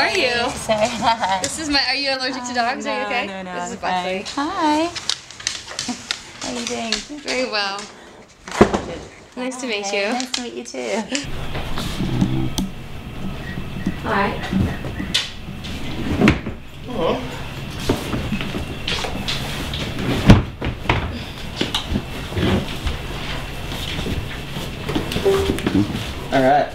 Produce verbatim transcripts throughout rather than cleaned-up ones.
are you? Sorry. Hi. This is my. Are you allergic to dogs? No, are you okay? No, no, This is fine. Buckley. Hi. How are you doing? Very well. Nice to meet you. Nice to meet you too. Hi. Oh. All right.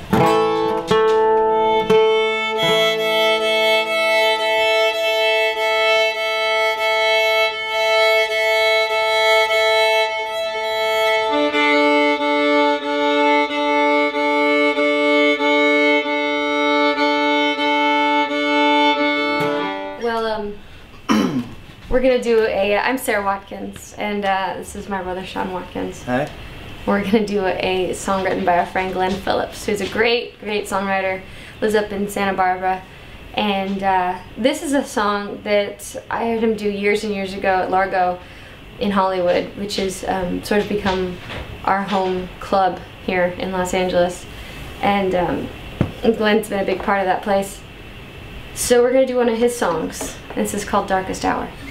Well, um, we're gonna do a. I'm Sara Watkins, and uh, this is my brother Sean Watkins. Hi. We're gonna do a song written by our friend Glen Phillips, who's a great, great songwriter, lives up in Santa Barbara. And uh, this is a song that I heard him do years and years ago at Largo in Hollywood, which has um, sort of become our home club here in Los Angeles. And um, Glen's been a big part of that place. So we're gonna do one of his songs. This is called Darkest Hour.